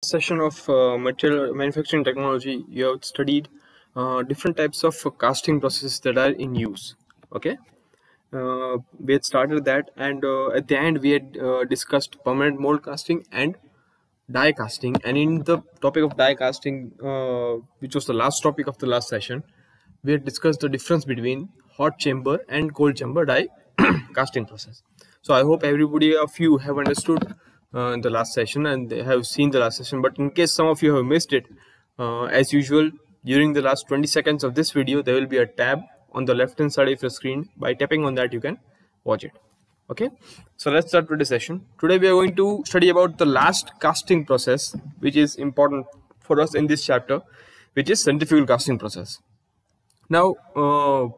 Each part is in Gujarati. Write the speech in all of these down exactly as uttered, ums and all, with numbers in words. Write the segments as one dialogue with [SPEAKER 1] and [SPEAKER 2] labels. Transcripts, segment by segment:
[SPEAKER 1] Session of uh, material manufacturing technology, you have studied uh, different types of uh, casting processes that are in use. Okay, uh, we had started that, and uh, at the end we had uh, discussed permanent mold casting and die casting. And in the topic of die casting, uh, which was the last topic of the last session, we had discussed the difference between hot chamber and cold chamber die casting process. So I hope everybody of you have understood uh, in the last session and they have seen the last session. But in case some of you have missed it, uh, as usual, during the last twenty seconds of this video, there will be a tab on the left hand side of your screen. By tapping on that, you can watch it. Okay, so let's start with the session. Today we are going to study about the last casting process, which is important for us in this chapter, which is centrifugal casting process. Now, uh,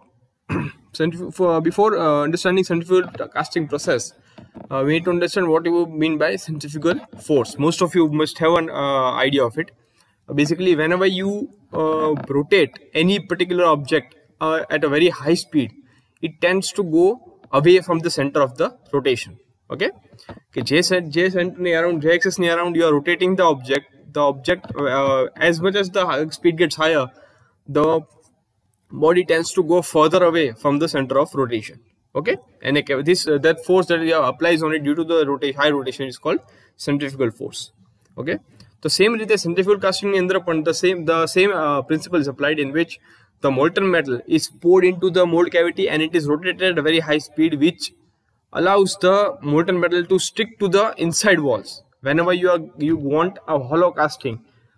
[SPEAKER 1] for, before uh, understanding centrifugal casting process, uh, we need to understand what you mean by centrifugal force. Most of you must have an uh, idea of it. Uh, basically, whenever you uh, rotate any particular object uh, at a very high speed, it tends to go away from the center of the rotation. Okay, okay, j j center around j axis around, you are rotating the object. The object, uh, as much as the speed gets higher, the body tends to go further away from the center of rotation. Okay, and this uh, that force that uh, applies on it due to the rota high rotation is called centrifugal force. Okay, the same રીતે centrifugal casting ની અંદર પણ the same the same uh, principle is applied, in which the molten metal is poured into the mold cavity and it is rotated at a very high speed, which allows the molten metal to stick to the inside walls. Whenever you are you want a hollow casting,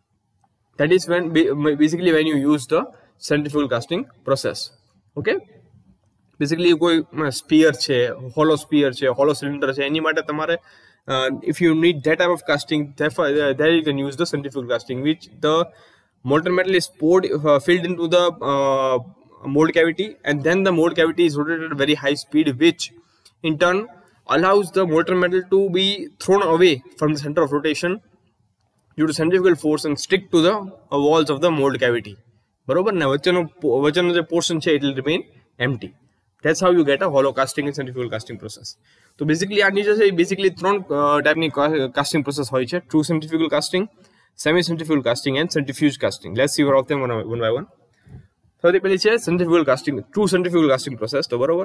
[SPEAKER 1] that is when basically when you use the centrifugal casting process. Okay, basically કોઈ sphere છે, hollow sphere છે, hollow cylinder છે, એની માટે તમારે uh, if you need that type of casting, therefore uh, there you can use the centrifugal casting, which the molten metal is poured uh, filled into the uh, mold cavity, and then the mold cavity is rotated at very high speed, which in turn allows the molten metal to be thrown away from the center of rotation due to centrifugal force and stick to the uh, walls of the mold cavity. બરોબર ને, વચ્ચેનો વચ્ચેનો જે પોર્શન છે it will remain empty. That's how you get a hollow casting and centrifugal casting process. તો બેઝિકલી આ નીચે છે બેઝિકલી ત્રણ ટાઈપની કાસ્ટિંગ પ્રોસેસ હોય છે: true centrifugal casting, semi centrifugal casting and centrifuge casting. Let's see all of them one by one. સૌથી પહેલી છે centrifugal casting, true centrifugal casting process. તો બરોબર,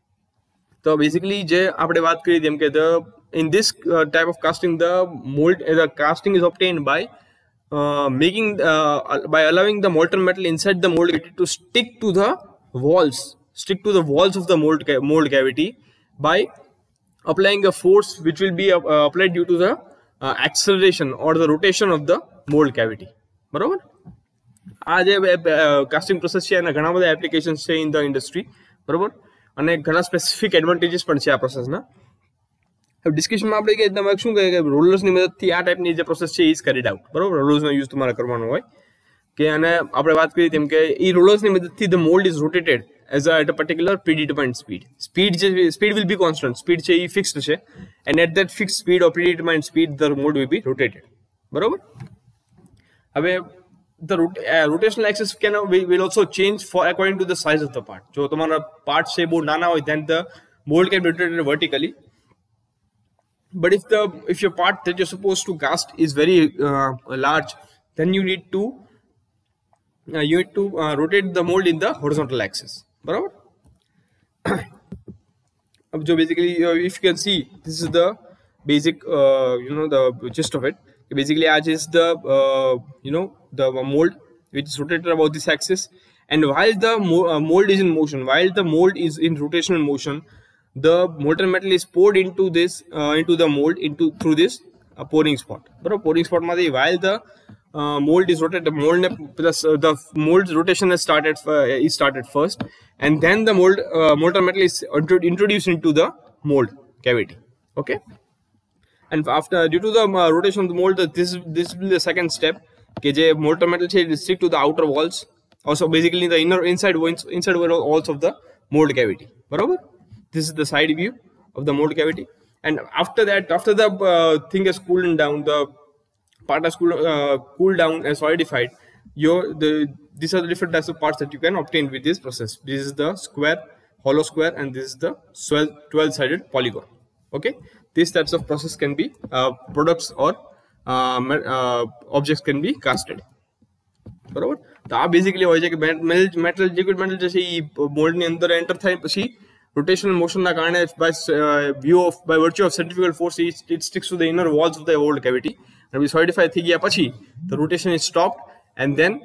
[SPEAKER 1] તો બેઝિકલી જે આપણે વાત કરી તેમ કે the in this uh, type of casting, the mold uh, the casting is obtained by Uh, making uh, by allowing the molten metal inside the mold cavity to stick to the walls, stick to the walls of the mold ca mold cavity by applying a force which will be uh, applied due to the uh, acceleration or the rotation of the mold cavity. બરોબર, આ જે કાસ્ટિંગ પ્રોસેસ છે એના ઘણા બધા એપ્લિકેશન્સ છે ઇન ધ ઇન્ડસ્ટ્રી. બરોબર, અને ઘણા સ્પેસિફિક એડવાન્ટેજીસ પણ છે આ પ્રોસેસના. ડિસ્કશનમાં આપણે કે તમે શું કહે કે રોલર્સની મદદથી આ ટાઈપની જે પ્રોસેસ છે એ કેરીડ આઉટ. બરોબર, રોલર્સનો યુઝ તમારે કરવાનો હોય કે, અને આપણે વાત કરી તેમ કે એ રોલર્સની મદદથી the mould is rotated as a at a particular predetermined speed. Speed જે speed will be constant, speed છે એ ફિક્સ્ડ છે, and at that fixed speed or predetermined speed the mould will be rotated. બરોબર, હવે the uh, rotational axis can uh, will also change for according to the size of the part. જો તમારા પાર્ટ છે બહુ નાના હોય, then the mold can be rotated vertically. But if the if your part that you're supposed to cast is very uh, large, then you need to uh, you need to uh, rotate the mold in the horizontal axis. बराबर? अब जो basically uh, if you can see, this is the basic uh, you know the gist of it. Basically, as is the uh, you know the mold which is rotated about this axis, and while the mo uh, mold is in motion, while the mold is in rotational motion, the molten metal is poured into this uh, into the mold into through this uh, pouring spot. But pouring spot માંથી while the uh, mold is rotated, the mold plus uh, the mold's rotation has started uh, is started first, and then the mold uh, molten metal is introduced into the mold cavity. Okay, and after due to the uh, rotation of the mold, this this will be the second step. કે જે molten metal છે it stick to the outer walls, also basically the inner inside inside walls of the mold cavity. બરોબર, this is the side view of the mold cavity, and after that, after the uh, thing has cooled down, the part has cooled, uh, cooled down and solidified, your the these are the different types of parts that you can obtain with this process. This is the square, hollow square, and this is the twelve sided polygon. Okay, these types of process can be uh, products or objects can be casted. બરોબર. તો આ બેઝિકલી હોય છે કે મેટલ લિક્વિડ મેટલ જે છે એ મોલ્ડની અંદર એન્ટર થાય પછી રોટેશનલ મોશનના કારણે by view of by virtue of centrifugal force it sticks to the inner walls of the old cavity અને પછી સોલિડિફાય થઈ ગયા પછી the rotation is stopped and then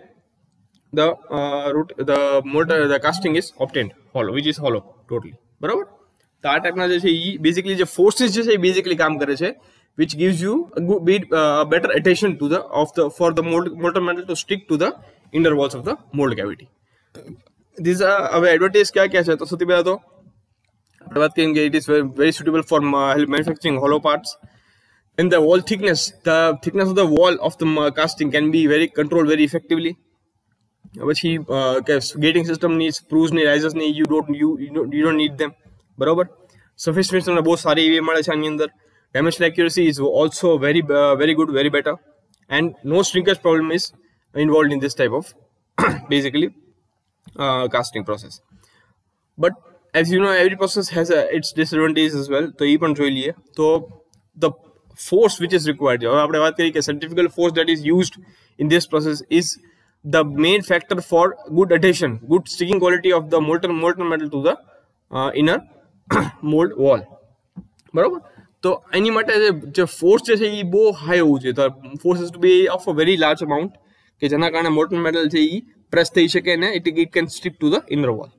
[SPEAKER 1] the root the motor the casting is obtained hollow which is hollow totally. બરાબર. તો આ ટાઈપના જે છે એ બેઝિકલી જે ફોર્સિસ જે છે એ બેઝિકલી કામ કરે છે which gives you a good bit uh, better adhesion to the of the for the mold molten metal to stick to the inner walls of the mold cavity. These are હવે એડવાન્ટેજ ક્યાં ક્યાં છે? તો સૌથી પહેલા તો આપણે વાત કરીએ કે it is very, very suitable for manufacturing hollow parts. And the wall thickness, the thickness of the wall of the casting can be very controlled very effectively. પછી ગેટિંગ સિસ્ટમની સ્પ્રૂઝની રાઇઝર્સની you don't you you don't need them. બરોબર. સરફેસ ફિનિશ તમને બહુ સારી એવી મળે છે આની અંદર. Dimension accuracy is also very very good, very better, and no shrinkage problem is involved in this type of basically casting process. But as you know every process has its disadvantage as well. તો એ પણ જોઈ લઈએ. તો the force which is required, હવે આપણે વાત કરીએ કે centrifugal force that is used in this process is the main factor for good adhesion, good sticking quality of the molten molten metal to the uh, inner mold wall. બરોબર. તો એની માટે જે ફોર્સ જે છે એ બહુ હાઈ હોવું જોઈએ. તો force is to be of a very large amount કે જેના કારણે મોલ્ટન મેટલ છે એ પ્રેસ થઈ શકે ને it it can stick to the inner wall.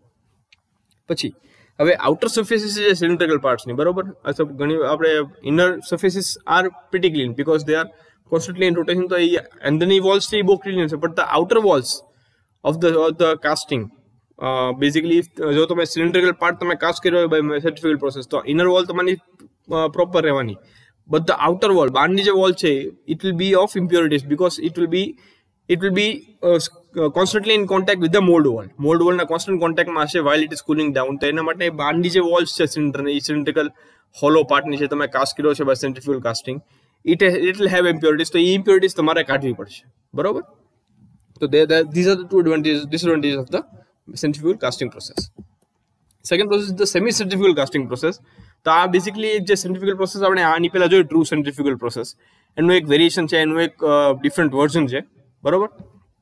[SPEAKER 1] પછી હવે આઉટર સરફેસીસ છે સિલિન્ડ્રિકલ પાર્ટ્સની, બરોબર. ઘણી આપણે inner surfaces are pretty clean because they are constantly in rotation. તો એ અંદરની વોલ્સ છે એ બહુ ક્લીન છે, but the outer walls of the of the casting basically જો તમે સિલિન્ડ્રિકલ પાર્ટ તમે કાસ્ટ કર્યો હોય બાય સેન્ટ્રીફ્યુગલ પ્રોસેસ તો ઇનર વોલ તમારી પ્રોપર રહેવાની. બટ ધ આઉટર વોલ, બહારની જે વોલ છે, it will be of impurities because it will be it will be constantly in contact with the mould wall. Mould વોલના કોન્સ્ટન્ટ કોન્ટેક્ટમાં હશે while it is cooling down. તો એના માટે બહારની જે વોલ્સ છે સિલિન્ડરની, એ સિલિન્ડ્રિકલ હોલો પાર્ટની છે તમે કાસ્ટ કર્યો છે by centrifugal casting, it it will have impurities. તો એ impurities તમારે કાઢવી પડશે. બરોબર. તો these are the two advantages disadvantages of the centrifugal casting process. Second process is the semi centrifugal casting process. તો આ બેઝિકલી જે સેન્ટ્રીફ્યુગલ પ્રોસેસ આપણે આની પહેલા જોયું ટ્રુ સેન્ટ્રીફ્યુગલ પ્રોસેસ, એનું એક વેરિએશન છે, એનું એક ડિફરન્ટ વર્ઝન છે. બરોબર.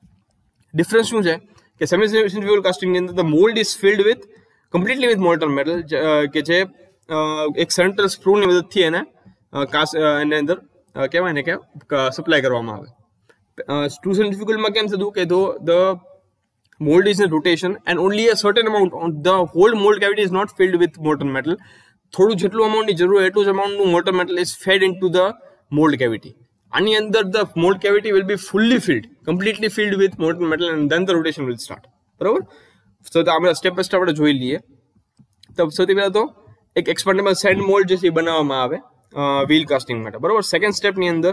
[SPEAKER 1] ડિફરન્સ શું છે કે સેમી સેન્ટ્રીફ્યુગલ કાસ્ટિંગની અંદર the mould is filled with completely with molten metal કે જે એક સેન્ટ્રલ સ્ક્રૂની મદદથી એને કાસ્ટ એની અંદર કહેવાય ને કે સપ્લાય કરવામાં આવે. ટ્રુ સેન્ટ્રીફ્યુગલમાં કેમ થતું કે ધો the mold is in rotation and only a certain amount on the whole mold cavity is not filled with molten metal. થોડું જેટલું અમાઉન્ટની જરૂર હોય એટલું જ અમાઉન્ટનું molten metal is fed into the mold cavity. આની અંદર the mold cavity will be fully filled, completely filled with molten metal and then the rotation will start. બરાબર. તો આપણે સ્ટેપ બાય સ્ટેપ આપણે જોઈ લઈએ. તો સૌથી પહેલા તો એક એક્સપેન્ડેબલ સેન્ડ મોલ્ડ જે છે બનાવવામાં આવે વ્હીલ કાસ્ટિંગ માટે. બરાબર. સેકન્ડ સ્ટેપની અંદર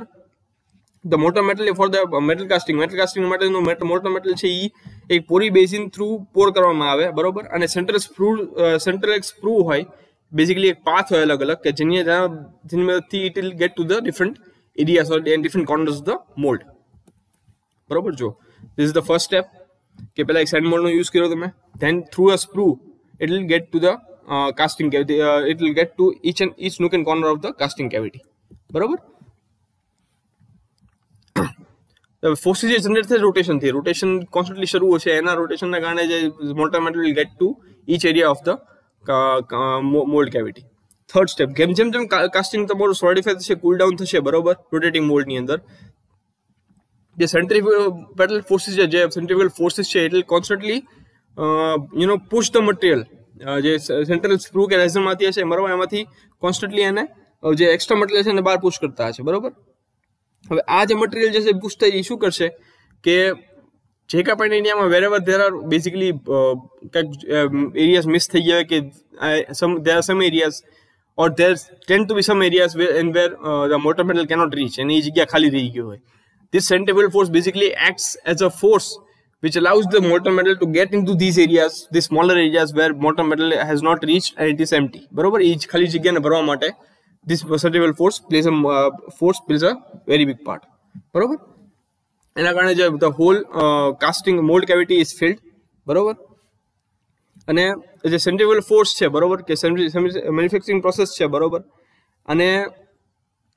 [SPEAKER 1] the molten metal for the metal casting metal casting માટેનું મોલ્ટન મેટલ છે એ એક પોરી બેઝિન થ્રુ પોર કરવામાં આવે. બરોબર. અને સેન્ટ્રલ સ્પ્રૂ સેન્ટ્રલ એક સ્પ્રૂ હોય, બેઝિકલી એક પાથ હોય અલગ અલગ કે જેની જેની મદદથી it will get to the different areas or different corners of the mould. બરોબર. જો this is the first step કે પહેલા એક સેન્ડ મોલ્ડનો યુઝ કર્યો તમે, then through a sprue it will get to the casting cavity, it will get to each and each nook and corner of the casting cavity. બરોબર. ફોર્સિસ જે જનરેટ થાય રોટેશનથી, રોટેશન કોન્સ્ટન્ટલી શરૂ છે, એના રોટેશનના કારણે જે molten metal will get to each area of the mould cavity. Third step, જેમ જેમ જેમ કાસ્ટિંગ તમારું સોલિડિફાય થશે, કુલ ડાઉન થશે, બરોબર, રોટેટિંગ મોલ્ડની અંદર જે સેન્ટ્રીફ્યુગલ ફોર્સિસ છે, જે સેન્ટ્રીફ્યુગલ ફોર્સિસ છે, it will constantly you know push the material, જે સેન્ટ્રલ સ્પ્રૂ કે રેઝરમાંથી હશે, બરોબર, એમાંથી કોન્સ્ટન્ટલી એને જે એક્સ્ટ્રા મટીરિયલ છે એને બહાર પુશ કરતા હશે. બરોબર. હવે આ જે મટીરિયલ જે છે પુશ થઈ એ શું કરશે કે જે કાંઈ પણ ઇન્ડિયામાં વેરેવર ધેર આર બેઝિકલી કંઈક એરિયાઝ મિસ થઈ ગયા કે some there are some areas or there tend to be some areas in where the molten metal cannot reach અને એ જગ્યા ખાલી રહી ગઈ હોય. This centrifugal force basically acts as a force which allows the molten metal to get into these areas, these smaller areas where molten metal has not reached and it is empty. બરોબર. એ જ ખાલી જગ્યાને ભરવા માટે this centrifugal force plays a uh, force plays a very big part. બરોબર. એના કારણે જે the whole uh, casting mold cavity is filled. બરોબર. અને જે centrifugal force છે, બરોબર, કે મેન્યુફેક્ચરિંગ પ્રોસેસ છે, બરોબર, અને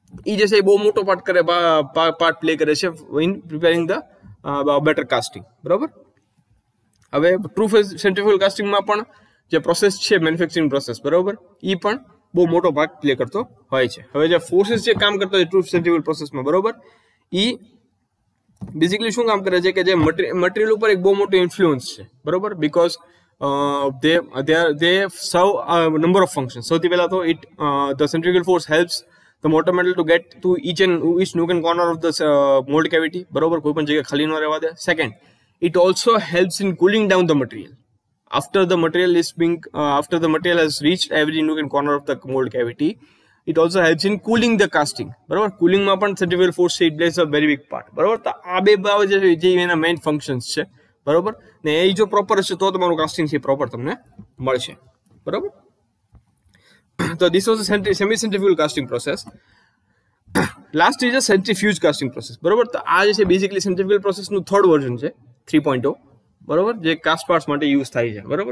[SPEAKER 1] એ જે છે એ બહુ મોટો પાર્ટ કરે પાર્ટ પ્લે કરે છે in preparing the better casting, બરાબર. હવે ટ્રુ સેન્ટ્રીફ્યુગલ કાસ્ટિંગમાં પણ જે પ્રોસેસ છે મેન્યુફેક્ચરિંગ પ્રોસેસ, બરાબર, એ પણ બહુ મોટો ભાગ પ્લે કરતો હોય છે. હવે જે ફોર્સીસ જે કામ કરતા હોય ટ્રુ સેન્ટ્રીફ્યુગલ પ્રોસેસમાં, બરાબર, એ બેઝિકલી શું કામ કરે છે કે જે મટીરિયલ ઉપર એક બહુ મોટું ઇન્ફ્લુઅન્સ છે, બરાબર, બીકોઝ દે દે સર્વ નંબર ઓફ ફંક્શન. સૌથી પહેલા તો it the centrifugal force helps the mould metal to get to each and each nook and corner of the mould cavity, બરાબર, કોઈ પણ જગ્યાએ ખાલી ન રહેવા દે. Second, it also helps in cooling down the material after the material is being uh, after the material has reached every nook and corner of the mold cavity. It also helps in cooling the casting, બરાબર. કુલિંગ માં પણ સેન્ટ્રીફ્યુગલ ફોર્સ છે, it plays a very big part, બરાબર. તો આ બે બાબત જે એના મેઇન ફંક્શન્સ છે, બરાબર, ને એ જો પ્રોપર હશે તો તમારું કાસ્ટિંગ છે પ્રોપર તમને મળશે, બરાબર. તો this was a semi centrifugal casting process. Last is a centrifuge casting process, બરાબર. તો આ જે છે બેઝિકલી સેન્ટ્રીફ્યુગલ પ્રોસેસનું થર્ડ વર્ઝન છે, થ્રી પોઈન્ટ ઓ, બરાબર, જે કાસ્ટ પાર્ટ્સ માટે યુઝ થાય છે, બરાબર.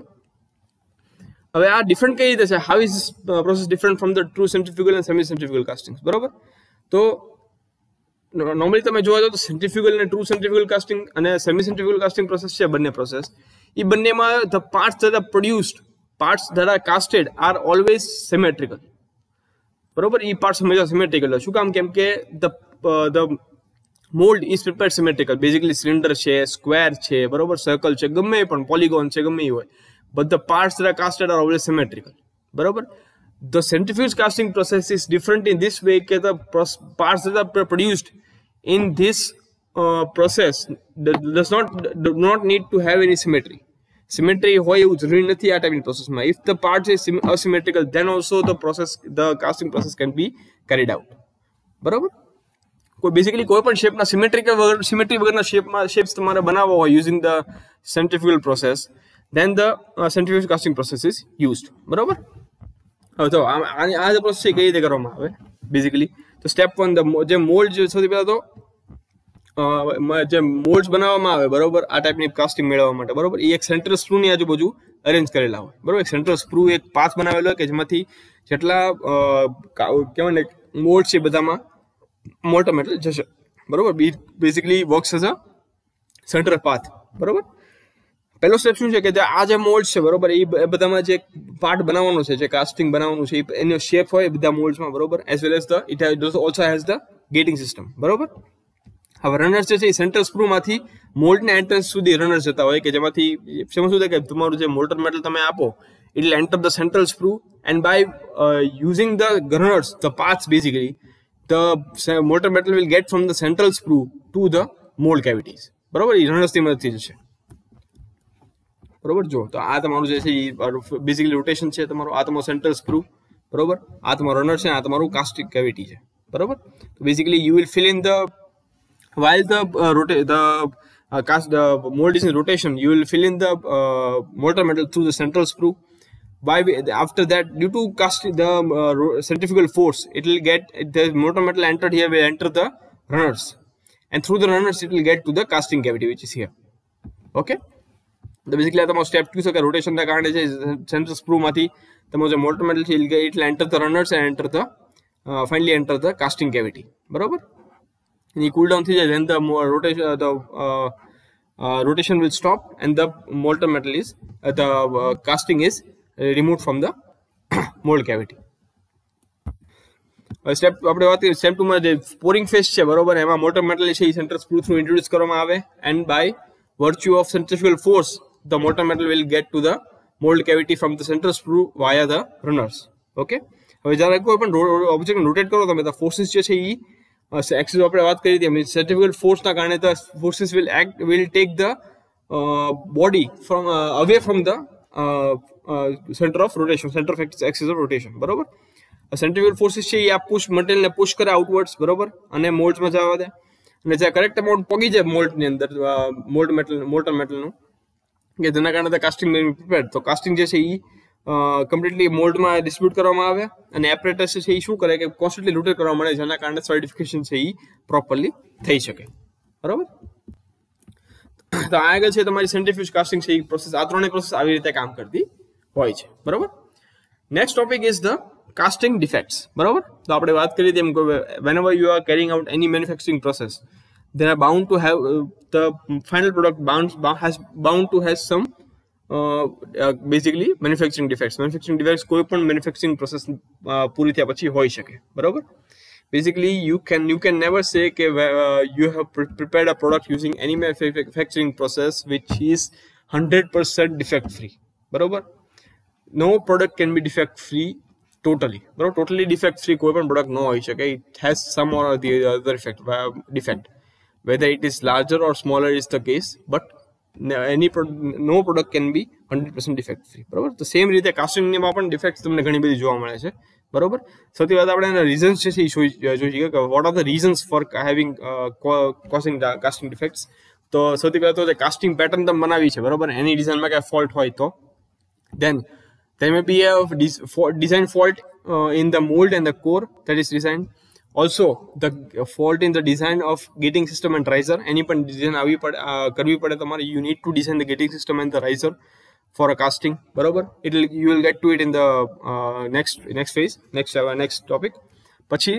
[SPEAKER 1] હવે આ ડિફરન્ટ કઈ રીતે છે, how is process different from the true centrifugal and semi centrifugal casting, બરાબર. તો નોર્મલી તમે જોવા જાઓ તો સેન્ટ્રીફ્યુગલ અને ટ્રુ સેન્ટ્રીફ્યુગલ કાસ્ટિંગ અને સેમી સેન્ટ્રીફ્યુગલ કાસ્ટિંગ પ્રોસેસ છે, બંને પ્રોસેસ, એ બંનેમાં the parts that are produced, parts that are casted are always symmetrical, બરોબર. એ પાર્ટ્સ હંમેશા સિમેટ્રિકલ હોય. શું કામ? કેમ કે the the mould is prepared symmetrical. Basically cylinder છે, સ્ક્વેર છે, બરોબર, સર્કલ છે, ગમે પણ પોલિગોન છે, ગમે એ હોય, but the parts that are casted are always symmetrical, બરોબર. The centrifuge casting process is different in this way કે the parts that are produced in this uh, process does not do not need to have any symmetry. Symmetry હોય એવું જરૂરી નથી આ ટાઈપની પ્રોસેસમાં. If the parts is asymmetrical, then also the process, the casting process can be carried out, બરોબર. કોઈ બેઝિકલી કોઈ પણ શેપના સિમેટ્રિકલ વગર સિમેટ્રી વગરના શેપમાં શેપ્સ તમારે બનાવવા હોય using the centrifugal process, then the uh, centrifuge casting process is used, બરોબર. હવે તો આ જે પ્રોસેસ છે કઈ રીતે કરવામાં આવે બેઝિકલી, તો સ્ટેપ વન, ધ જે મોલ્ડ જે સૌથી પહેલા તો જે મોલ્ડ્સ બનાવવામાં આવે, બરોબર, આ ટાઈપની કાસ્ટિંગ મેળવવા માટે, બરોબર, એ એક સેન્ટ્રલ સ્ક્રૂની આજુબાજુ અરેન્જ કરેલા હોય, બરોબર. એક સેન્ટ્રલ સ્ક્રૂ એક પાથ બનાવેલો હોય કે જેમાંથી જેટલા કહેવાય ને મોલ્ડ છે બધામાં મોલ્ટન મેટલ જશે, બરોબર. Basically works as a central path, બરોબર. પહેલો સ્ટેપ શું છે કે આ જે મોલ્ડ છે, બરોબર, એ બધામાં જે પાર્ટ બનાવવાનો છે, જે કાસ્ટિંગ બનાવવાનું છે, એનો શેપ હોય બધા મોલ્ડ્સમાં, બરોબર, as well as the it also has the gating system, બરોબર. હવે રનર્સ જે છે એ સેન્ટ્રલ સ્ક્રૂમાંથી મોલ્ડના એન્ટ્રન્સ સુધી રનર્સ જતા હોય કે જેમાંથી શું થાય કે તમારું જે મોલ્ટન મેટલ તમે આપો it will enter the central screw and by using the runners the paths basically the molten metal will get from the central screw to the mould cavities, બરોબર. એ રનર્સની મદદથી જશે, બરોબર. જો તો આ તમારું જે છે એ બેઝિકલી રોટેશન છે તમારું, આ તમારું સેન્ટ્રલ સ્ક્રૂ, બરોબર, આ તમારું રનર છે, આ તમારું કાસ્ટિંગ કેવિટી છે, બરોબર. તો basically you will fill in the while the uh, rotate the uh, cast the mold is in rotation, you will fill in the uh, molten metal through the central screw. By after that, due to cast the uh, centrifugal force, it will get the molten metal entered here will enter the runners, and through the runners it will get to the casting cavity which is here. Okay. So basically આ તમારો સ્ટેપ ટુ છે કે રોટેશનના કારણે છે સેન્ટ્રલ સ્ક્રૂમાંથી તમારું જે મોલ્ટન મેટલ છે it will enter the runners and enter the finally enter the casting cavity, બરોબર. And you cool down through then the more rotation uh, the uh, uh, rotation will stop and the molten metal is uh, the uh, casting is uh, removed from the mold cavity. uh, step આપણે વાત કરીએ step two માં જે pouring phase છે, બરોબર, એમાં molten metal છે એ સેન્ટ્રલ સ્ક્રૂ થ્રુ ઇન્ટ્રોડ્યુસ કરવામાં આવે and by virtue of centrifugal force the molten metal will get to the mold cavity from the central screw via the runners. Okay. હવે જ્યારે કોઈ પણ ઓબ્જેક્ટ રોટેટ કરો તમે તો ફોર્સિસ જે છે એ એક્સિસ આપણે વાત કરી હતી સેન્ટ્રીફ્યુગલ ફોર્સના કારણે the forces will act will take the body from away from the centre of rotation, centre of axis of rotation, બરોબર. સેન્ટ્રીફ્યુગલ ફોર્સિસ છે એ આ પુશ મટીરિયલને પુશ કરે આઉટવર્ડ્સ, બરોબર, અને મોલ્ડ્સમાં જવા દે અને જે કરેક્ટ અમાઉન્ટ પોગી જાય મોલ્ડની અંદર મોલ્ડ મેટલ મોલ્ટન મેટલનું કે જેના કારણે કાસ્ટિંગ પ્રિપેર્ડ, તો કાસ્ટિંગ જે છે એ કમ્પ્લીટલી મોલ્ડમાં ડિસ્ટ્રીબ્યુટ કરવામાં આવે અને એપરેટસ છે એ શું કરે કે કોન્સ્ટન્ટલી રોટેટ કરવા મળે જેના કારણે સર્ટિફિકેશન છે એ પ્રોપરલી થઈ શકે, બરોબર. તો આગળ છે તમારી સેન્ટ્રીફ્યુજ કાસ્ટિંગ છે એ પ્રોસેસ, આ ત્રણેય પ્રોસેસ આવી રીતે કામ કરતી હોય છે, બરોબર. Next topic is the casting defects, બરોબર. તો આપણે વાત કરી તેમ whenever you are carrying out any manufacturing process, they are bound to have uh, the final product bound has bound to has some uh, uh, basically manufacturing defects. Manufacturing defects કોઈ પણ manufacturing process uh, પૂરી થયા પછી હોઈ શકે, બરોબર. Basically you can you can never say કે uh, you have pre prepared a product using any manufacturing process which is one hundred percent defect free, બરોબર. No product can be defect free totally, bro. Totally defect free કોઈ પણ product no હોઈ શકે. It has some or the other effect, uh, defect, whether it is larger or smaller is the case, but any pro no product can be one hundred percent defect free, બરોબર. તો સેમ રીતે કાસ્ટિંગ માં પણ ડિફેક્ટ્સ તમને ઘણી બધી જોવા મળે છે, બરોબર. સૌથી વધુ આપણે એના રીઝન્સ છે એ જોઈએ કે what are the reasons for having causing casting defects. તો સૌથી પહેલા તો કાસ્ટિંગ પેટર્ન તમે બનાવી છે, બરોબર, એની ડિઝાઇનમાં કાંઈ ફોલ્ટ હોય તો then there may be a design fault uh, in the mold and the core that is designed. Also the fault in the design of gating system and riser. Any પણ ડિઝાઇન આવી પડે કરવી પડે તમારે, you need to design the gating system and the riser for a casting, બરોબર. it will you will get to it in the uh, next next phase, next uh, next topic. પછી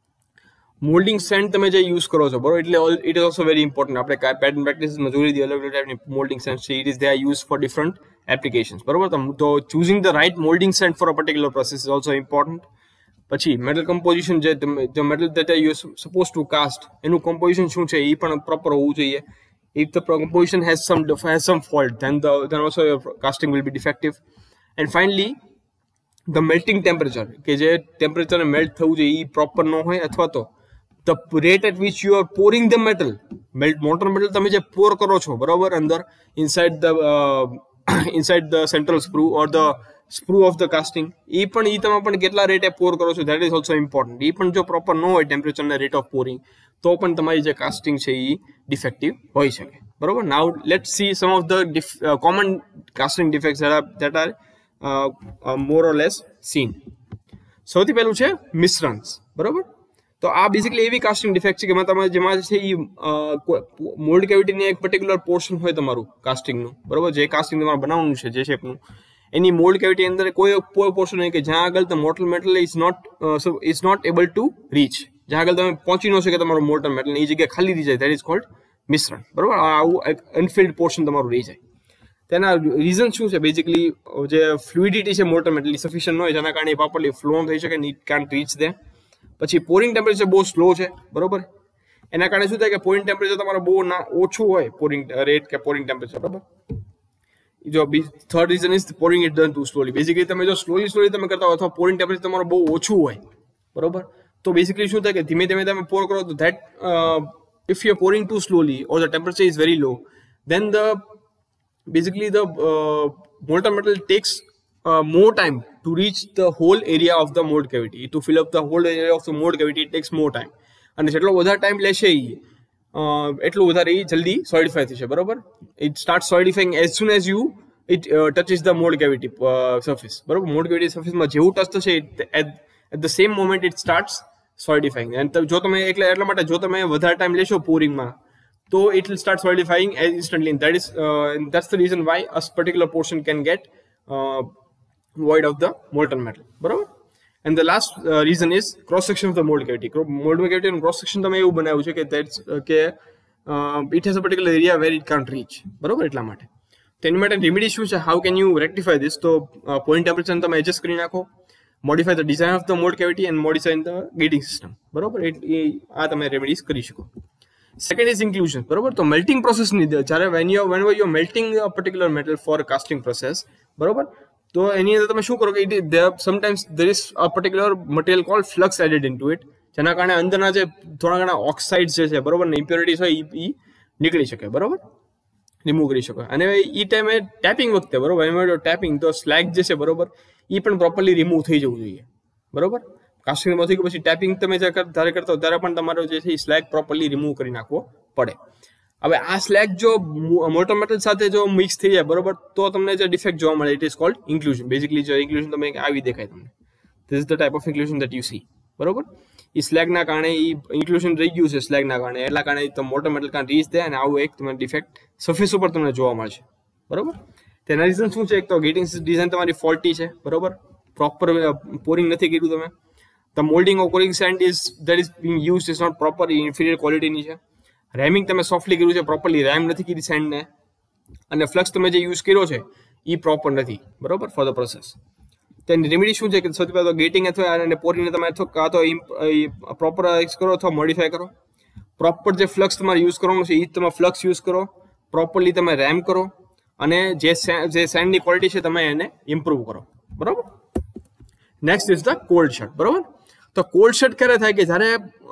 [SPEAKER 1] મોલ્ડિંગ સેન્ડ તમે જે યુઝ કરો છો, બરોબર, એટલે it is also very important. આપણે પેટર્ન પ્રેક્ટિસીસમાં જોઈ લીધી અલગ અલગ ટાઈપની મોલ્ડિંગ સેન્ડ છે. It is they are use for different applications, બરોબર. તો choosing the right moulding sand for a particular process is also important. પછી મેટલ કમ્પોઝિશન જે જે metal that you suppose to cast, એનું કમ્પોઝિશન શું છે એ પણ પ્રોપર હોવું જોઈએ. If the composition has some has some fault, then the then also your casting will be defective. And finally the melting temperature, કે જે ટેમ્પરેચર મેલ્ટ થવું જોઈએ એ પ્રોપર ન હોય, અથવા તો the rate at which you are pouring the metal, melt molten metal તમે જે પોર કરો છો, બરોબર, અંદર inside the uh, inside the central sprue or the sprue of the casting, એ પણ એ તમે પણ કેટલા રેટે પોર કરો છો, that is also important. એ પણ જો પ્રોપર ન હોય ટેમ્પરેચર અને રેટ ઓફ પોરિંગ, તો પણ તમારી જે કાસ્ટિંગ છે એ ડિફેક્ટિવ હોઈ શકે, બરોબર. Now let's see some of the common casting defects that are that are uh, uh, more or less seen. સૌથી પહેલું છે મિશ્રણ્સ, બરોબર. તો આ બેઝિકલી એવી કાસ્ટિંગ ડિફેક્ટ છે કે તમે જેમાં છે એ મોલ્ડ કેવિટીની એક પર્ટિક્યુલર પોર્શન હોય તમારું કાસ્ટિંગનું, બરોબર, જે કાસ્ટિંગ તમારે બનાવવાનું છે જે શેપનું, એની મોલ્ડ કેવિટી અંદર કોઈ કોઈ પોર્શન હોય કે જ્યાં આગળ the mould metal is not is not able to reach, જ્યાં આગળ તમે પહોંચી ન શકે તમારું મોલ્ડ મેટલ, એ જગ્યાએ ખાલી રહી જાય, દેટ ઇઝ કોલ્ડ મિશ્રણ, બરોબર. આવું એક અનફિલ્ડ પોર્શન તમારું રહી જાય. તેના રીઝન શું છે? બેઝિકલી જે ફ્લુઇડિટી છે મોલ્ડ મેટલની સફિશિયન્ટ હોય, જેના કારણે પ્રોપરલી ફ્લો થઈ શકે, ઇટ કાન્ટ રીચ દે. પછી પોરિંગ ટેમ્પરેચર બહુ સ્લો છે, બરોબર, એના કારણે શું થાય કે પોરિંગ ટેમ્પરેચર તમારું બહુ ના ઓછું હોય, પોરિંગ રેટ કે પોરિંગ ટેમ્પરેચર, બરોબર. જો third reason is pouring it done too slowly. Basically તમે જો સ્લોલી સ્લોલી તમે કરતા હોય અથવા પોરિંગ ટેમ્પરેચર તમારું બહુ ઓછું હોય, બરોબર, તો બેઝિકલી શું થાય કે ધીમે ધીમે તમે પોર કરો તો that if you are pouring too slowly or the temperature is very low, then the basically the uh, molten metal takes uh, more time to reach the whole area of the mold cavity. To fill up the whole area of the mold cavity, it takes more time. અને જેટલો વધારે ટાઈમ લેશે એ એટલું વધારે એ જલ્દી સોલિડિફાય થશે, બરોબર. It start solidifying as soon as you it touches the mould cavity surface, બરોબર. મોલ્ડ કેવિટી સરફેસમાં જેવું ટચ થશે at the same moment it starts solidifying. And જો તમે એટલે એટલા માટે જો તમે વધારે ટાઈમ લેશો પોરિંગમાં, તો it will start solidifying as instantly. That is that's the reason why a particular portion can get void of the molten metal, બરોબર. And the last uh, reason is cross section of the mold cavity. Mold cavity and cross section તમે એવું બનાવ્યું છે કે that's કે it has a particular area where it can't reach, બરોબર. એટલા માટે તેની માટે રેમેડી શું છે? how can you rectify this? તો point temperature તમે adjust કરી નાખો, modify the design of the mold cavity and modify the gating system, બરોબર. એ આ તમે રેમેડીઝ કરી શકો. Second is inclusion, બરોબર. તો melting process ની જ્યારે when you whenever you are melting a particular metal for a casting process, બરોબર, તો એની અંદર તમે શું કરો કે it there sometimes there is a particular material called flux added into it, જેના કારણે અંદરના જે થોડા ઘણા ઓક્સાઇડ્સ જે છે, બરોબર, ને ઇમ્પ્યોરિટીઝ હોય એ નીકળી શકે, બરોબર, રિમૂવ કરી શકો. અને એ ટાઈમે ટેપિંગ વખતે, બરોબર, એમાં ટેપિંગ તો સ્લેગ જે છે, બરોબર, એ પણ પ્રોપરલી રિમૂવ થઈ જવું જોઈએ, બરોબર. કાસ્ટિંગમાંથી પછી ટેપિંગ તમે જ્યારે કરતા હો ત્યારે પણ તમારો જે છે એ સ્લેગ પ્રોપરલી રિમૂવ કરી નાખવો પડે. હવે આ સ્લેગ જો મોલ્ટન મેટલ સાથે જો મિક્સ થઈ જાય, બરોબર, તો તમને જે ડિફેક્ટ જોવા મળે it is called inclusion. Basically જો ઇન્ક્લુઝન તમે આવી દેખાય તમને, this is the type of inclusion that you see, બરોબર. એ સ્લેગના કારણે એ ઇન્ક્લુઝન રહી ગયું છે સ્લેગના કારણે, એટલા કારણે તો મોલ્ટન મેટલ કાન રીચ થાય અને આવું એક તમને ડિફેક્ટ સરફેસ ઉપર તમને જોવા મળશે, બરોબર. તેના રીઝન શું છે? એક તો ગેટિંગ ડિઝાઇન તમારી ફોલ્ટી છે, બરોબર. પ્રોપર પોરિંગ નથી કર્યું તમે. The moulding of coring sand is that is being used is not proper, inferior ક્વોલિટીની છે. રેમિંગ તમે સોફ્ટલી કર્યું છે, પ્રોપરલી રેમ નથી કરી સેન્ડને, અને ફ્લક્સ તમે જે યુઝ કર્યો છે એ પ્રોપર નથી, બરોબર, ફોર ધ પ્રોસેસ. તેની રેમેડી શું છે કે સૌથી પહેલાં તો ગેટિંગ અથવા અને પોરિંગને તમે અથવા કાં તો પ્રોપર કરો અથવા મોડિફાય કરો. પ્રોપર જે ફ્લક્સ તમારે યુઝ કરવાનું છે એ જ તમે ફ્લક્સ યુઝ કરો, પ્રોપરલી તમે રેમ કરો, અને જે જે સેન્ડની ક્વોલિટી છે તમે એને ઇમ્પ્રૂવ કરો, બરાબર. Next is the cold shut, બરાબર. તો કોલ્ડ શટ ક્યારે થાય કે જ્યારે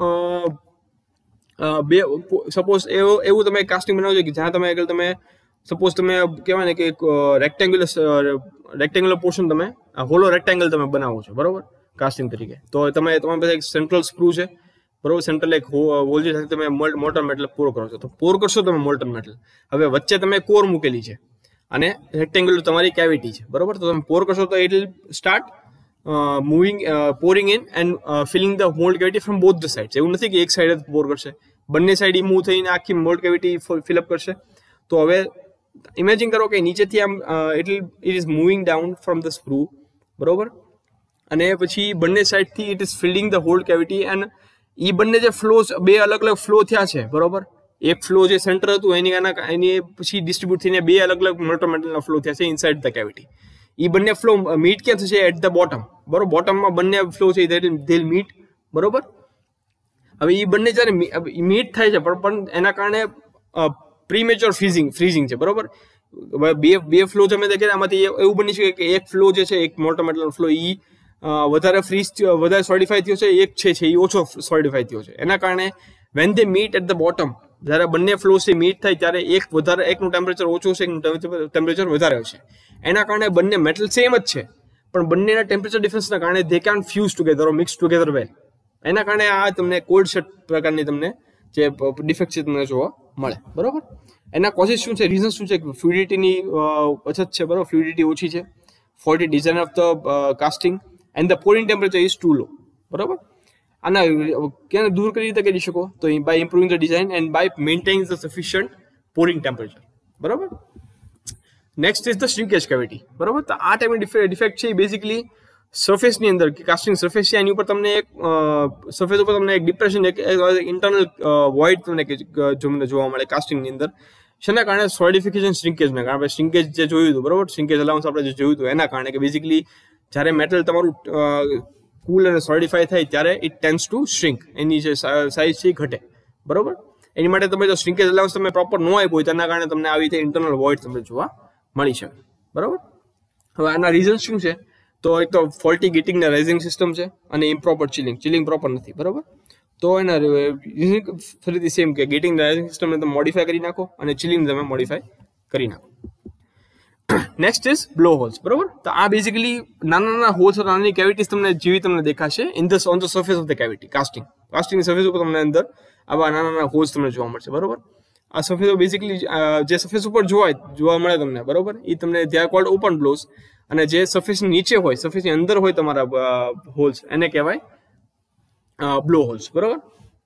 [SPEAKER 1] બે સપોઝ એવું એવું તમે કાસ્ટિંગ બનાવજો કે જ્યાં તમે આગળ તમે સપોઝ તમે કહેવાય ને કે એક રેક્ટેંગ્યુલર રેક્ટેંગ્યુલર પોર્શન તમે હોલો રેક્ટેંગલ તમે બનાવો છો, બરાબર, કાસ્ટિંગ તરીકે. તો તમે તમારી પાસે એક સેન્ટ્રલ સ્ક્રૂ છે, બરાબર, સેન્ટ્રલ એક હોલ છે, તમે મોલ્ટન મેટલ પૂરો કરો છો. તો પોર કરશો તમે મોલ્ટન મેટલ, હવે વચ્ચે તમે કોર મૂકેલી છે અને રેક્ટેંગ્યુલર તમારી કેવિટી છે, બરાબર. તો તમે પોર કરશો તો it will start moving pouring in and filling the mould cavity from both the sides. એવું નથી કે એક સાઈડ જ પોર કરશે, બંને સાઈડ મૂવ થઈને આખી મોલ્ડ કેવિટી ફિલઅપ કરશે. તો હવે ઇમેજિન કરો કે નીચેથી આમ it it is moving down from the screw, બરોબર, અને પછી બંને સાઈડથી it is filling the whole cavity. And એ બંને જે ફ્લોઝ બે અલગ અલગ ફ્લો થયા છે, બરોબર, એક ફ્લો જે સેન્ટર હતું એની એની પછી ડિસ્ટ્રીબ્યુટ થઈને બે અલગ અલગ મોલ્ટન મેટલના ફ્લો થયા છે ઇનસાઇડ ધ કેવિટી. એ બંને ફ્લો મીટ ક્યાં થશે? એટ ધ બોટમ, બરોબર. બોટમમાં બંને ફ્લો છે ધેલ મીટ, બરોબર. હવે એ બંને જ્યારે મીટ થાય છે પણ એના કારણે પ્રીમેચ્યોર ફ્રીઝિંગ ફ્રીઝિંગ છે, બરોબર. બે બે ફ્લો તમે દેખે આમાંથી એવું બની શકે કે એક ફ્લો જે છે એક મોલ્ટન મેટલ ફ્લો એ વધારે ફ્રીઝ વધારે સોલિડિફાય થયો છે, એક છે છે એ ઓછો સોલિડિફાય થયો છે. એના કારણે when they meet at the bottom, જ્યારે બંને ફ્લોઝથી મીટ થાય ત્યારે એક વધારે એકનું ટેમ્પરેચર ઓછું છે, એકનું ટેમ્પરેચર વધારે હશે. એના કારણે બંને મેટલ સેમ જ છે પણ બંનેના ટેમ્પરેચર ડિફરન્સના કારણે they can fuse together or mix together well. એના કારણે આ તમને કોલ્ડ શટ પ્રકારની તમને જે ડિફેક્ટ છે તમને જોવા મળે, બરોબર. એના કોઝિસ શું છે, રીઝન શું છે? ફ્લુઇડિટીની અછત છે, બરોબર, ફ્લુઇડિટી ઓછી છે, faulty design of the casting and the pouring temperature is too low, બરોબર. આના ક્યાં દૂર કઈ રીતે કરી શકો? તો by improving the design and by maintaining the sufficient pouring temperature, બરોબર. Next is the shrinkage cavity, બરોબર. તો આ ટાઈપની ડિફેક્ટ છે બેઝિકલી સરફેસની અંદર કાસ્ટિંગ સરફેસ છે એની ઉપર તમને એક સરફેસ ઉપર તમને એક ડિપ્રેશન એક ઇન્ટરનલ વોઇડ તમને જોવા મળે કાસ્ટિંગની અંદર. શેના કારણે? સોલિડિફિકેશન શ્રિંકેજના કારણે. આપણે શ્રિંકેજ જે જોયું હતું, બરોબર, શ્રિંકેજ અલાઉન્સ આપણે જે જોયું હતું એના કારણે કે બેઝિકલી જ્યારે મેટલ તમારું કુલ અને સોલિડિફાય થાય ત્યારે ઇટ ટેન્ડ્સ ટુ શ્રિંક, એની જે સાઇઝ છે એ ઘટે, બરોબર. એની માટે તમે જો શ્રિંકેજ અલાઉન્સ તમે પ્રોપર ન આપ્યો હોય તેના કારણે તમને આવી રીતે ઇન્ટરનલ વોઇડ તમને જોવા મળી શકે, બરોબર. હવે આના રીઝન શું છે? તો એક તો ફોલ્ટી ગીટિંગ ને રાઇઝિંગ સિસ્ટમ છે અને ઇમ્પ્રોપર ચિલિંગ ચિલિંગ પ્રોપર નથી, બરોબર. તો એના ફરીથી સેમ કે ગીટિંગ રાઇઝિંગ સિસ્ટમને તમે મોડિફાય કરી નાખો અને ચિલિંગ તમે મોડિફાય કરી નાખો. નેક્સ્ટ ઇઝ બ્લો હોલ્સ, બરોબર. તો આ બેઝિકલી નાના નાના હોલ્સ નાની કેવિટીઝ તમને જેવી તમને દેખાશે in the on the surface of the cavity. Casting કાસ્ટિંગની સરફેસ ઉપર તમને અંદર આવા નાના નાના હોલ્સ તમને જોવા મળશે, બરોબર. આ સરફેસ બેઝિકલી જે સરફેસ ઉપર જોવા જોવા મળે તમને, બરોબર, એ તમને they are called open blows. અને જે સરફેસની નીચે હોય, સરફેસની અંદર હોય તમારા હોલ્સ, એને કહેવાય બ્લો હોલ્સ, બરોબર.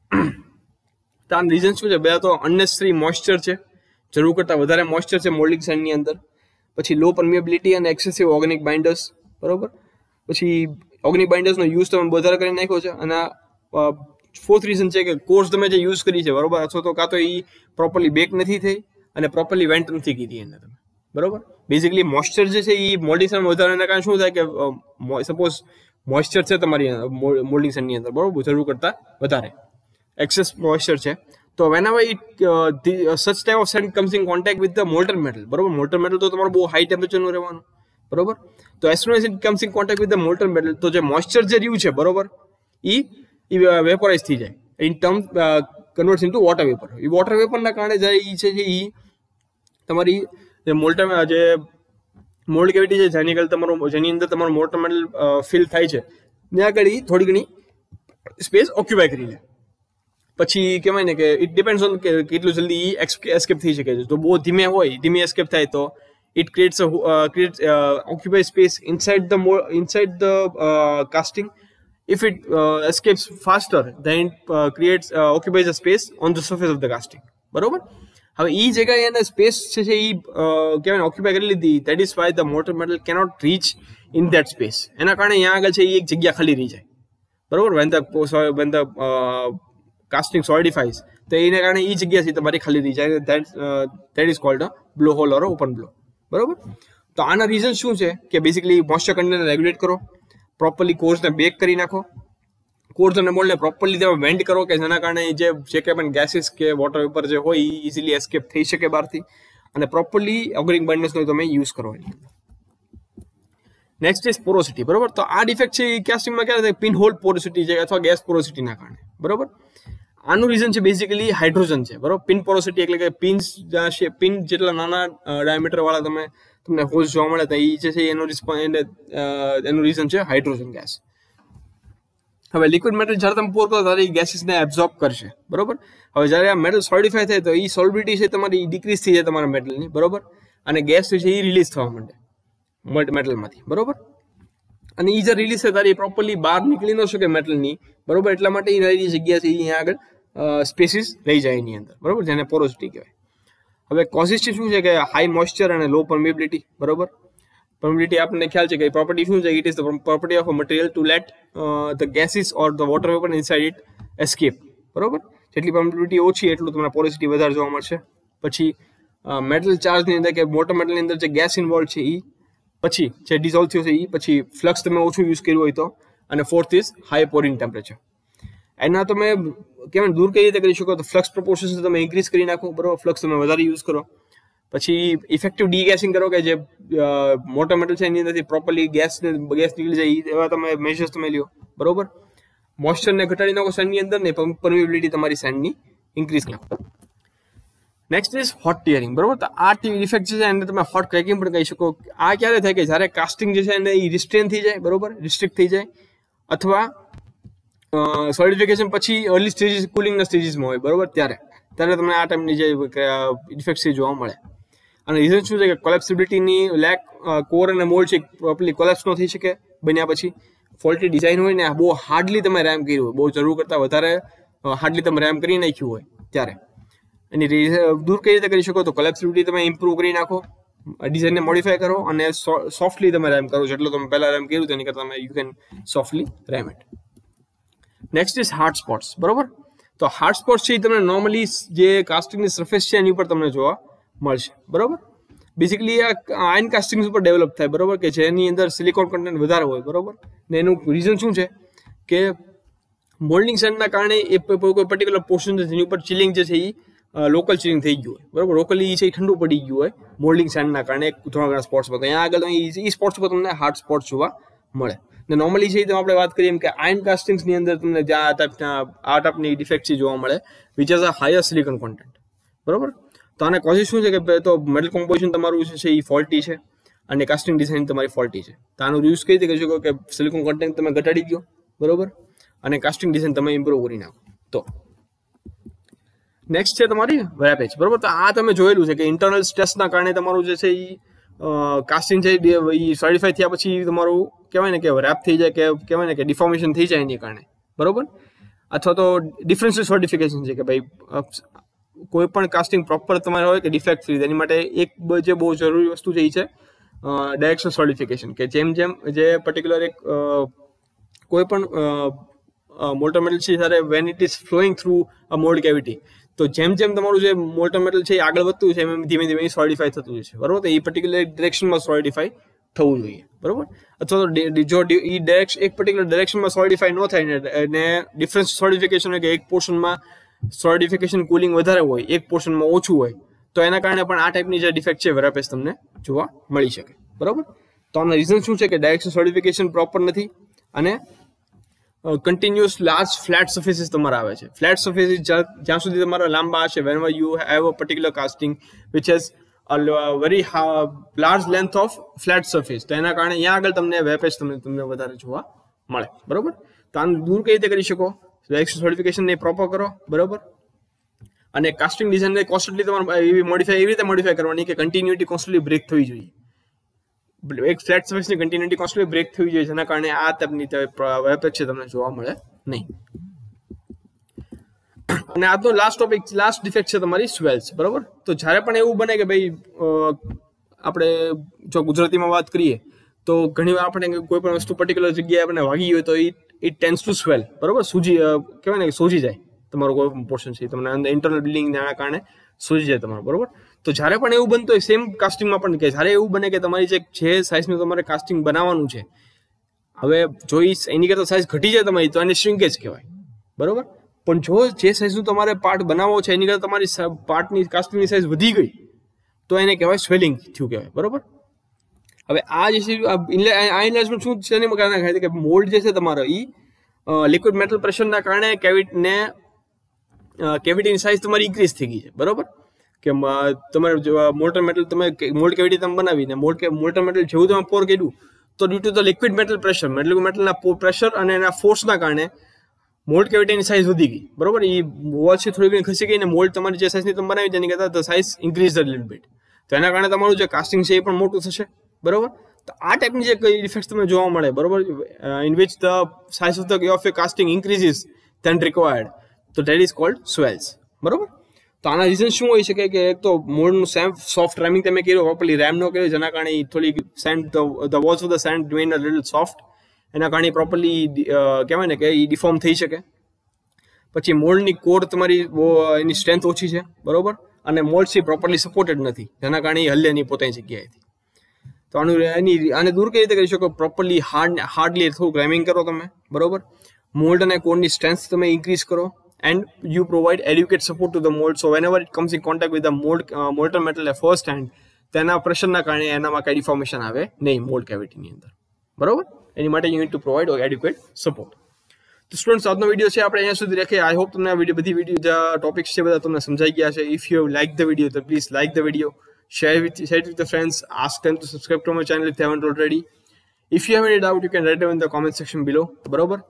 [SPEAKER 1] તો આનું રીઝન શું છે? બે તો અનનેસેસરી મોઇસ્ચર છે, જરૂર કરતાં વધારે મોઇસ્ચર છે મોલ્ડિંગ સાઇડની અંદર. પછી લો પરમિએબિલિટી અને એક્સેસિવ ઓર્ગેનિક બાઇન્ડર્સ, બરોબર. પછી ઓર્ગેનિક બાઇન્ડર્સનો યુઝ તમે વધારે કરી નાખ્યો છે. અને ફોર્થ રીઝન છે કે કોર્સ તમે જે યુઝ કરી છે, બરોબર, અથવા તો કાં તો એ પ્રોપરલી બેક નથી થઈ અને પ્રોપરલી વેન્ટ નથી કીધી એને તમે, બરોબર. બેઝિકલી મોઇસ્ચર જે છે એ મોલ્ડિંગ સાઇડ વધારાના કારણે શું થાય કે સપોઝ મોઇસ્ચર છે તમારી મોલ્ડિંગ સાઇડની અંદર, બરોબર, જરૂર કરતાં વધારે એક્સેસ મોઇસ્ચર છે. તો whenever it uh, the, uh, such type of sand comes in contact with the molten metal, બરોબર, molten metal તો તમારું બહુ હાઈ ટેમ્પરેચરનું રહેવાનું, બરોબર. તો as soon as it comes in contact with the molten metal, તો જે મોઇસ્ચર જે રહ્યું છે, બરોબર, એ વેપોરાઇઝ થઈ જાય, in term converts into water vapour. એ વોટર વેપરના કારણે જ્યારે એ છે એ તમારી જે મોલ્ટન જે મોલ્ડ કેવિટી છે જેની આગળ તમારું જેની અંદર તમારું મોલ્ટન મેટલ ફિલ થાય છે ત્યાં આગળ થોડી ઘણી સ્પેસ ઓક્યુપાય કરી લે. પછી કહેવાય ને કે ઇટ ડિપેન્ડ્સ ઓન કે કેટલું જલ્દી એસ્કેપ થઈ શકે છે. તો બહુ ધીમે હોય, ધીમે એસ્કેપ થાય તો it creates create occupy space inside the inside the casting. If it uh, escapes faster, then it uh, creates uh, occupies a space on the surface of the casting, બરોબર. હવે ઈ જગ્યાએ એને સ્પેસ છે એ કહેવાય ઓક્યુપાય કરી લીધી. That is why the molten metal cannot reach in that space. એના કારણે અહીંયા આગળ છે એ એક જગ્યા ખાલી રહી જાય, બરોબર. When the when the casting solidifies, તો એને કારણે એ જગ્યા છે તમારી ખાલી રહી જાય. That that is called a blow hole or open blow, બરોબર. તો આના રીઝન શું છે કે બેસિકલી મોઇસ્ચર કન્ટેન્ટ રેગ્યુલેટ કરો, પ્રોપરલી કોર્સને બેક કરી નાખો, કોર્સ અને મોલ્ડને પ્રોપરલી તમે વેન્ટ કરો કે જેના કારણે જે જે કંઈ પણ ગેસીસ કે વોટર વેપર જે હોય એ ઇઝીલી એસ્કેપ થઈ શકે બહારથી, અને પ્રોપરલી ઓગરિંગ બર્નર્સનો તમે યુઝ કરો. નેક્સ્ટ ઇઝ પોરોસિટી, બરોબર. તો આ ડિફેક્ટ છે એ કાસ્ટિંગમાં ક્યારે થાય? પિન હોલ પોરોસિટી છે અથવા ગેસ પોરોસિટીના કારણે, બરોબર. આનું રીઝન છે બેસિકલી હાઇડ્રોજન છે, બરોબર. પિન પોરોસિટી એટલે કે પિન્સ પિન જેટલા નાના ડાયામીટર વાળા તમે તમને હોલ્સ જોવા મળે તો એ જે છે એનો રિસ્પોન્સ એનું રીઝન છે હાઇડ્રોજન ગેસ. હવે લિક્વિડ મેટલ જ્યારે તમે પોર કરો ત્યારે એ ગેસીસને એબ્ઝોર્બ કરશે, બરોબર. હવે જ્યારે આ મેટલ સોલિડિફાય થાય તો એ સોલિબિલિટી છે તમારી ડિક્રીઝ થઈ જાય તમારા મેટલની, બરોબર. અને ગેસ છે એ રિલીઝ થવા માંડે મેટલમાંથી, બરોબર. અને એ જે રિલીઝ થાય ત્યારે પ્રોપરલી બહાર નીકળી ન શકે મેટલની, બરોબર. એટલા માટે એ રહેલી જગ્યા છે અહીંયા આગળ સ્પેસીસ રહી જાય એની અંદર, બરોબર, જેને પોરોસિટી કહેવાય. હવે કોઝિસ્ટી શું છે કે હાઈ મોઇસ્ચર અને લો પરમિબિલિટી, બરોબર. પરમિબિલિટી આપણને ખ્યાલ છે કે પ્રોપર્ટી શું છે? It is the property of a material to let the gases or the water vapour inside it escape, બરોબર. જેટલી પરમિબિલિટી ઓછી એટલું તમને પોરોસિટી વધારે જોવા મળશે. પછી મેટલ ચાર્જની અંદર કે મોટર મેટલની અંદર જે ગેસ ઇન્વોલ્વ છે એ પછી જે ડિઝોલ્વ થયું છે એ પછી ફ્લક્સ તમે ઓછું યુઝ કર્યું હોય તો. અને fourth is high pouring temperature. એના તમે કેમ દૂર કઈ રીતે કરી શકો? તો ફ્લક્સ પ્રોપોર્શન તમે ઇન્ક્રીઝ કરી નાખો, બરોબર. ફ્લક્સ તમે વધારે યુઝ કરો. પછી ઇફેક્ટિવ ડીગેસિંગ કરો કે જે મોટર મેટલ છે એની અંદરથી પ્રોપરલી ગેસ ગેસ નીકળી જાય એવા તમે મેજર્સ તમે લ્યો, બરોબર. મોઇસ્ચરને ઘટાડી નાખો સેન્ડની અંદર ને પરમિબિલિટી તમારી સેન્ડની ઇન્ક્રીઝ નાખો. નેક્સ્ટ ઇઝ હોટ ટીયરિંગ, બરોબર. તો આ ઇફેક્ટ છે એને તમે હોટ ક્રેકિંગ પણ કહી શકો. આ ક્યારે થાય કે જ્યારે કાસ્ટિંગ જે છે એને એ રિસ્ટ્રેન થઈ જાય, બરોબર, રિસ્ટ્રિક્ટ થઈ જાય, અથવા સોલિડિફિકેશન પછી અર્લી સ્ટેજીસ કુલિંગના સ્ટેજીસમાં હોય, બરોબર. ત્યારે ત્યારે તમને આ ટાઈપની જે ઇફેક્ટ છે જોવા મળે. અને રીઝન શું છે કે કોલેપ્સિબિલિટીની લેક કોર અને મોલ્ડ છે પ્રોપરલી કોલેપ્સ ન થઈ શકે બન્યા પછી. ફોલ્ટી ડિઝાઇન હોય ને બહુ હાર્ડલી તમે રેમ કર્યું હોય, બહુ જરૂર કરતાં વધારે હાર્ડલી તમે રેમ કરી નાખ્યું હોય ત્યારે એની દૂર કઈ રીતે કરી શકો? તો કોલેપ્સિબિલિટી તમે ઇમ્પ્રૂવ કરી નાખો, ડિઝાઇનને મોડિફાય કરો અને સોફ્ટલી તમે રેમ કરો. જેટલું તમે પહેલાં રેમ કર્યું તેની કરતાં તમે you can softly ram it. Next is hard spots, બરોબર. તો હાર્ડ સ્પોટ્સ છે એ તમને નોર્મલી જે કાસ્ટિંગની સરફેસ છે એની ઉપર તમને જોવા મળશે, બરોબર. બેસિકલી આ આયન કાસ્ટિંગ ઉપર ડેવલપ થાય, બરોબર, કે જેની અંદર સિલિકોન કન્ટેન્ટ વધારે હોય, બરોબર. ને એનું રીઝન શું છે કે મોલ્ડિંગ સેન્ડના કારણે એ કોઈ પર્ટિક્યુલર પોર્શન છે જેની ઉપર ચિલિંગ જે છે એ લોકલ ચિલિંગ થઈ ગયું હોય, બરોબર. લોકલી છે એ ઠંડુ પડી ગયું હોય મોલ્ડિંગ સેન્ડના કારણે થોડા ઘણા સ્પોટ્સ પર. અહીંયા આગળ એ સ્પોટ્સ પર તમને હાર્ડ સ્પોટ્સ જોવા મળે. ને નોર્મલી છે આપણે વાત કરીએ એમ કે આયન કાસ્ટિંગ્સની અંદર તમને જે આ ટાઈપના આ ટાઈપની ડિફેક્ટ છે જોવા મળે which is a higher silicon content, બરોબર. તો આને કોઝિસ શું છે કે તો મેટલ કોમ્પોઝિશન તમારું છે એ ફોલ્ટી છે અને કાસ્ટિંગ ડિઝાઇન તમારી ફોલ્ટી છે. તો આનું યુઝ કઈ રીતે કરી શકો કે સિલિકોન કોન્ટેન્ટ તમે ઘટાડી દો, બરોબર, અને કાસ્ટિંગ ડિઝાઇન તમે ઇમ્પ્રૂવ કરી નાખો. તો નેક્સ્ટ છે તમારી રેપેજ, બરોબર. તો આ તમે જોયેલું છે કે ઇન્ટરનલ સ્ટ્રેસના કારણે તમારું જે છે એ કાસ્ટિંગ છે એ સોલિડિફાઈ થયા પછી તમારું કહેવાય ને કે રેપ થઈ જાય કે કહેવાય ને કે ડિફોર્મેશન થઈ જાય એની કારણે, બરોબર. અથવા તો ડિફરન્શિયલ સોલિડિફિકેશન છે કે ભાઈ કોઈ પણ કાસ્ટિંગ પ્રોપર તમારે હોય કે ડિફેક્ટ થઈ એની માટે એક જે બહુ જરૂરી વસ્તુ છે એ છે ડાયરેક્શનલ સોલિડિફિકેશન, કે જેમ જેમ જે પર્ટિક્યુલર એક કોઈ પણ મોલ્ટર મેટલ છે જ્યારે when it is flowing through a mould cavity, તો જેમ જેમ તમારું જે મોલ્ટર મેટલ છે એ આગળ વધતું છે એમ ધીમે ધીમે સોલિડિફાઈ થતું છે, બરોબર. તો એ પર્ટિક્યુલર ડિરેક્શનમાં સોલિડિફાઈ થવું જોઈએ, બરોબર. અથવા તો જો એ ડાયરેક્શન એક પર્ટિક્યુલર ડાયરેક્શનમાં સોલિડિફાઈ ન થાય ને અને ડિફરન્સ સોલિડિફિકેશન હોય કે એક પોર્શનમાં સોલિડિફિકેશન કુલિંગ વધારે હોય એક પોર્શનમાં ઓછું હોય તો એના કારણે પણ આ ટાઈપની જે ડિફેક્ટ છે વેરાપેસ તમને જોવા મળી શકે, બરોબર. તો આના રીઝન શું છે કે ડાયરેક્શન સોલિડિફિકેશન પ્રોપર નથી અને કન્ટિન્યુઅસ લાર્જ ફ્લેટ સર્ફેસીસ તમારા આવે છે. ફ્લેટ સર્ફેસીસ જ્યાં સુધી તમારા લાંબા હશે when you have a particular casting which has very large length of flat surface, તો એના કારણે અહીંયા આગળ તમને વેપેજ તમને તમને વધારે જોવા મળે, બરોબર. તો આને દૂર કઈ રીતે કરી શકો? ડાયરેક્શન સોલિડિફિકેશનને પ્રોપર કરો, બરોબર. અને કાસ્ટિંગ ડિઝાઇનને કોન્સ્ટન્ટલી તમારે એવી મોડિફાઈ એવી રીતે મોડિફાઈ કરવાની કે કન્ટિન્યુટી કોન્સ્ટન્ટલી બ્રેક થવી જોઈએ. એક ફ્લેટ સર્ફેસની કન્ટિન્યુટી કોન્સ્ટન્ટલી બ્રેક થવી જોઈએ જેના કારણે આ ટાઈપની વેપેજ છે તમને જોવા મળે નહીં. અને આજનો લાસ્ટ ટોપિક લાસ્ટ ડિફેક્ટ છે તમારી સ્વેલ્સ, બરોબર. તો જ્યારે પણ એવું બને કે ભાઈ આપણે જો ગુજરાતીમાં વાત કરીએ તો ઘણી વાર આપણે કોઈ પણ વસ્તુ પર્ટિક્યુલર જગ્યાએ આપણે વાગી હોય તો it it tends to swell, બરોબર. સૂજી કહેવાય ને કે સોજી જાય તમારો કોઈ પણ પોર્શન છે, તમને અંદર ઇન્ટરનલ બ્લીડિંગના કારણે સોજી જાય તમારું, બરોબર. તો જ્યારે પણ એવું બનતું હોય સેમ કાસ્ટિંગમાં પણ કે જ્યારે એવું બને કે તમારી જે જે સાઇઝનું તમારે કાસ્ટિંગ બનાવવાનું છે, હવે જો એની કરતાં સાઇઝ ઘટી જાય તમારી તો એને શ્રિંકેજ કહેવાય, બરોબર. પણ જો જે સાઇઝનું તમારે પાર્ટ બનાવવો છે એની કરતાં તમારી પાર્ટની કાસ્ટિંગની સાઇઝ વધી ગઈ તો એને કહેવાય સ્વેલિંગ થયું કહેવાય, બરોબર. હવે આ જે છે આ ઇનલાર્જમેન્ટ શું છે એની કારણે થાય છે કે મોલ્ડ જે છે તમારો એ લિક્વિડ મેટલ પ્રેશરના કારણે કેવિટને કેવિટીની સાઇઝ તમારી ઇન્ક્રીઝ થઈ ગઈ છે, બરોબર. કે તમારે મોલ્ટન મેટલ તમે મોલ્ડ કેવિટી તમે બનાવીને મોલ્ડ મોલ્ટન મેટલ જેવું તમે પોર કર્યું તો due to the liquid metal pressure liquid મેટલના પ્રેશર અને એના ફોર્સના કારણે મોલ્ડ કેવિટીની સાઇઝ વધી ગઈ, બરોબર. એ વોલ છે થોડી ઘણી ખસી ગઈ અને મોલ્ડ તમારી જે સાઇઝની તમે બનાવી તેની કરતાં the size increase the little bit, તો એના કારણે તમારું જે કાસ્ટિંગ છે એ પણ મોટું થશે, બરોબર. તો આ ટાઈપની જે કઈ ઇફેક્ટ તમને જોવા મળે, બરોબર, in which the size of the of a casting increases than required, તો ધેટ ઇઝ કોલ્ડ સ્વેલ્સ, બરોબર. તો આના રીઝન શું હોઈ શકે કે એક તો મોલ્ડનું સેમ સોફ્ટ રેમિંગ તમે કર્યો પ્રોપરલી રેમ ન કર્યો જેના કારણે થોડી sand the walls of the sand remain a little soft, એના કારણે પ્રોપરલી કહેવાય ને કે એ ડિફોર્મ થઈ શકે. પછી મોલ્ડની કોર તમારી એની સ્ટ્રેન્થ ઓછી છે, બરોબર, અને મોલ્ડ છે પ્રોપરલી સપોર્ટેડ નથી જેના કારણે એ હલ્લે નહીં પોતાની જગ્યાએથી. તો આનું એની આને દૂર કઈ રીતે કરી શકો? પ્રોપરલી હાર્ડ હાર્ડલી થોડુંક રેમિંગ કરો તમે, બરોબર. મોલ્ડ અને કોરની સ્ટ્રેન્થ તમે ઇન્ક્રીઝ કરો and you provide adequate support to the mold, so whenever it comes in contact with the mold uh, molten metal at first hand તેના પ્રેશરના કારણે એનામાં કઈ ડિફોર્મેશન આવે નહીં મોલ્ડ કેવિટીની અંદર, બરોબર. એની માટે you need to provide adequate support. તો સ્ટુડન્ટ્સ આજનો વિડીયો છે આપણે અહીંયા સુધી રાખીએ. આઈ હોપ તમને આ વિડીયો બધી વિડીયો જે ટોપિક્સ છે બધા તમને સમજાઈ ગયા છે. If you like the video તો please like the video, share with share with the friends, ask them to subscribe to my channel if they haven't already. If you have any doubt you can write them in the comment section below, બરોબર.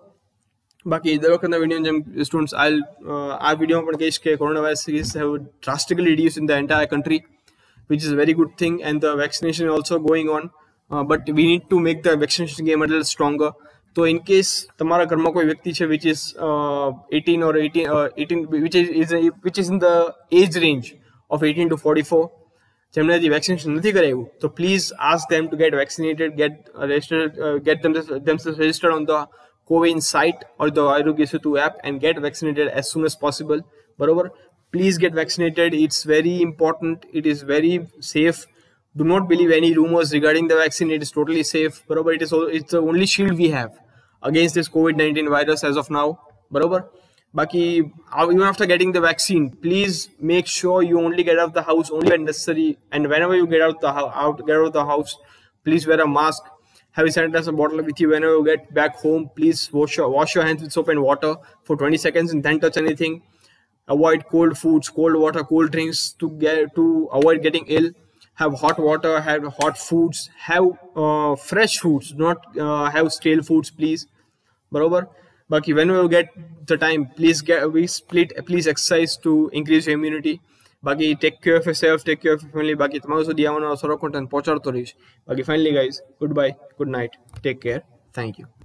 [SPEAKER 1] બાકી દર વખતના વિડીયો જેમ સ્ટુડન્ટ્સ આઈ આ વિડીયોમાં પણ કહીશ કે corona virus series have drastically reduce in the entire country which is very good thing and the vaccination also going on, but we need to make the vaccination game a little stronger. તો ઇન કેસ તમારા ઘરમાં કોઈ વ્યક્તિ છે which is eighteen or eighteen eighteen which is which is in the age range of eighteen to forty four જેમને હજી વેક્સિનેશન નથી કરાવ્યું તો please ask them to get vaccinated, get registered get themselves registered on the CoWIN site or the Aarogya Setu app and get vaccinated as soon as possible, બરોબર. Please get vaccinated, it's very important, it is very safe. Do not believe any rumors regarding the vaccine, it is totally safe, બરોબર. It is it's the only shield we have against this COVID nineteen virus as of now, બરોબર. બાકી even after getting the vaccine please make sure you only get out of the house only when necessary, and whenever you get out the out get out of the house please wear a mask, have a sanitizer bottle with you. Whenever you get back home please wash your wash your hands with soap and water for twenty seconds and then touch anything. Avoid cold foods, cold water, cold drinks to get to avoid getting ill. Have hot water, have hot foods, have uh, fresh foods, not uh, have stale foods please, બરોબર. બાકી whenever you get the time please get we split please exercise to increase your immunity. બાકી take care of yourself, take care of your family. બાકી તમારું સુધી આવવાનો સારો કોન્ટેન્ટ પહોંચાડતો રહીશ. બાકી finally guys good bye, good night, take care, thank you.